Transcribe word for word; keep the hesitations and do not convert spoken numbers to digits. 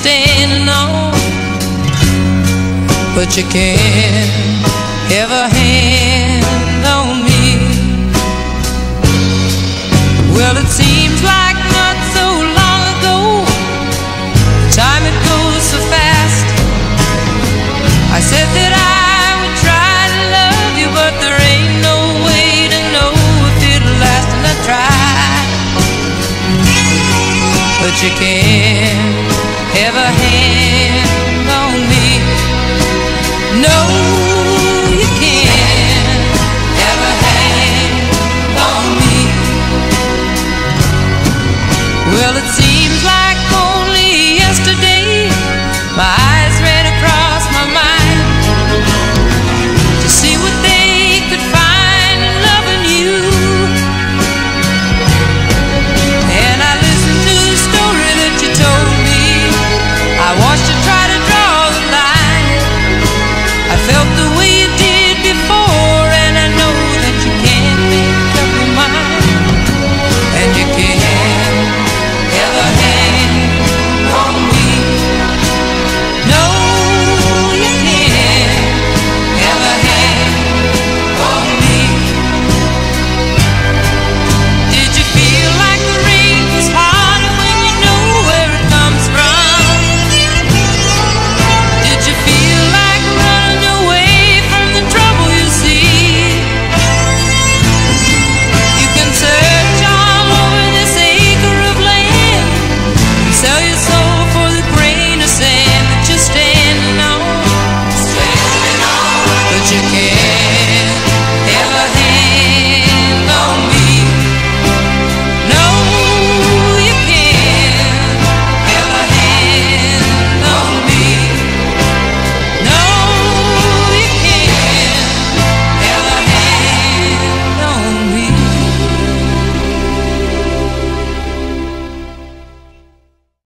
standing on, but you can't have a hand on me. Well, it seems like not so long ago, time it goes so fast. I said that I would try to love you, but there ain't no way to know if it'll last, and I tried, but you can't